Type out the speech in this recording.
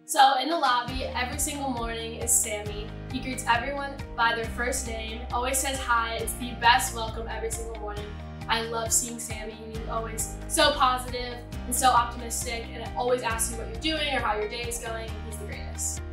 So in the lobby, every single morning is Sammy. He greets everyone by their first name, always says hi. It's the best welcome every single morning. I love seeing Sammy. He's always so positive and so optimistic, and always asks you what you're doing or how your day is going. He's the greatest.